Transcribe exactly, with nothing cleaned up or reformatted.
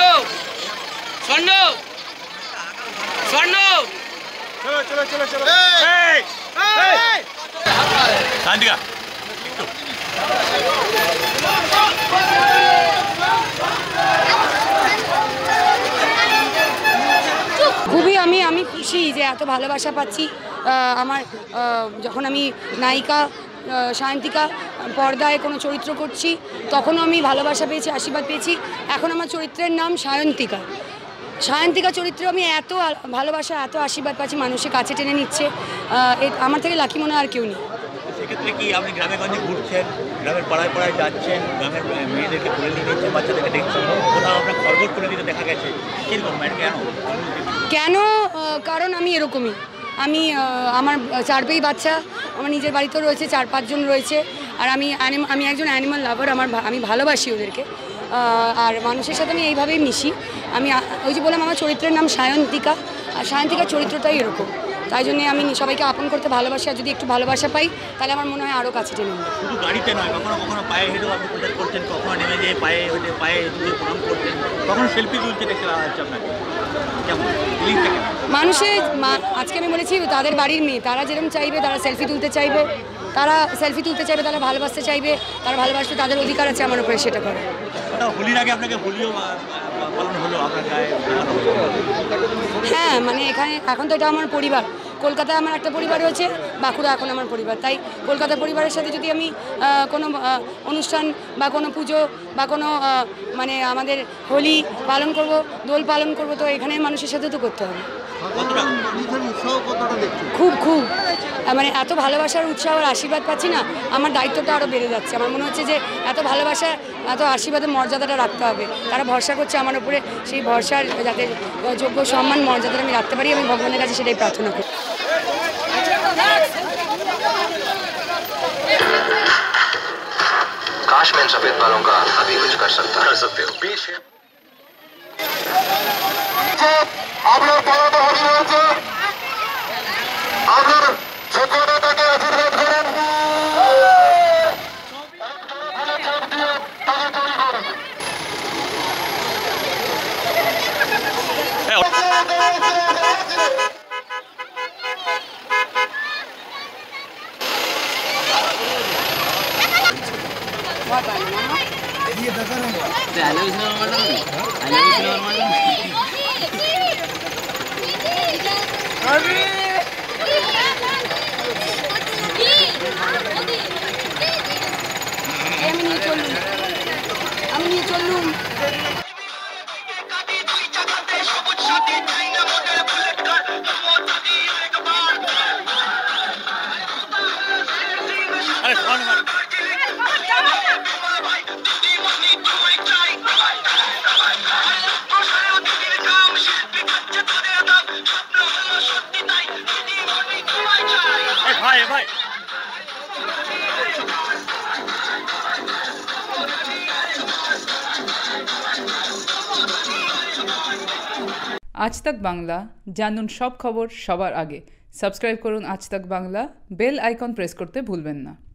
স্বর্ণ স্বর্ণ চলো চলো চলো চলো এই এই শান্তিকা খুবই আমি আমি খুশি যে এত ভালোবাসা পাচ্ছি। আমার যখন আমি নায়িকা সায়ন্তিকা পর্দায় কোনো চরিত্র করছি তখনও আমি ভালোবাসা পেয়েছি, আশীর্বাদ পেয়েছি। এখন আমার চরিত্রের নাম সায়ন্তিকা। সায়ন্তিকা চরিত্রে আমি এত ভালোবাসা, এত আশীর্বাদ পাচ্ছি, মানুষের কাছে টেনে নিচ্ছে। আমার থেকে লাকি মনে আর কেউ নেই। সেক্ষেত্রে কি আপনি গ্রামে গঞ্জে ঘুরছেন, গ্রামের পাড়ায় পাড়ায় যাচ্ছেন, গ্রামের মেয়েদেরকে তুলে নিয়ে নিচ্ছেন, বাচ্চাদেরকে দেখছেন, কোথাও আপনার খরগোশ তুলে দিতে দেখা গেছে, কীরকম মানে কেন কেন কারণ আমি এরকমই। আমি আমার চার পেয়ে বাচ্চা, আমার নিজের বাড়িতেও রয়েছে, চার পাঁচজন রয়েছে। আর আমি আমি একজন অ্যানিমাল লাভার, আমার আমি ভালোবাসি ওদেরকে। আর মানুষের সাথে আমি এইভাবেই মিশি। আমি ওই যে বললাম আমার চরিত্রের নাম সায়ন্তিকা, আর সায়ন্তিকার চরিত্রটাই এরকম। তাই জন্যে আমি সবাইকে আপন করতে ভালোবাসি। আর যদি একটু ভালোবাসা পাই তাহলে আমার মনে হয় আরও কাছে টেনে নেব। শুধু গাড়িতে নয়, কখনো কখনো পায়ে হেঁটেও আপনি প্রচার করছেন, কখনো নেমে যেয়ে পায়ে হেঁটে পায়ে হেঁটে প্রণাম করছেন, কখনো সেলফি তুলতে দেখতে পাওয়া যাচ্ছে আপনাকে। কেমন ফিলিংটা কেমন? মানুষের আজকে আমি বলেছি তাদের বাড়ির মেয়ে, তারা যেরকম চাইবে, তারা সেলফি তুলতে চাইবে, তারা সেলফি তুলতে চাইবে, তারা ভালোবাসতে চাইবে, তারা ভালোবাসতে তাদের অধিকার আছে আমার উপরে সেটা করে। হোলির আগে আপনাকে হোলিও পালন হলো আপনার গায়ে? হ্যাঁ, মানে এখানে এখন তো এটা আমার পরিবার। কলকাতায় আমার একটা পরিবার রয়েছে, বাঁকুড়া এখন আমার পরিবার। তাই কলকাতা পরিবারের সাথে যদি আমি কোনো অনুষ্ঠান বা কোনো পুজো বা কোনো মানে আমাদের হোলি পালন করব, দোল পালন করব, তো এখানে মানুষের সাথে তো করতে হবে। খুব খুব মানে এত ভালোবাসার উৎসাহ আর আশীর্বাদ পাচ্ছি না, আমার দায়িত্বটা আরও বেড়ে যাচ্ছে। আমার মনে হচ্ছে যে এত ভালোবাসা, এত আশীর্বাদের মর্যাদাটা রাখতে হবে। তারা ভরসা করছে আমার উপরে, সেই ভরসার যাতে যোগ্য সম্মান মর্যাদাটা আমি রাখতে পারি, আমি ভগবানের কাছে সেটাই প্রার্থনা করি। काश मैं इन सफेद बालों का अभी कुछ कर सकता कर सकते हो पीछे আপনার পরবর্তী হরি হয়েছে, আপনার যোগ্যতাকে আশীর্বাদ করেন। আমি নিয়ে চললুম আমি নিয়ে চললুম ভাই ভাই আজ তাক বাংলা, জানুন সব খবর সবার আগে। সাবস্ক্রাইব করুন আজ তাক বাংলা, বেল আইকন প্রেস করতে ভুলবেন না।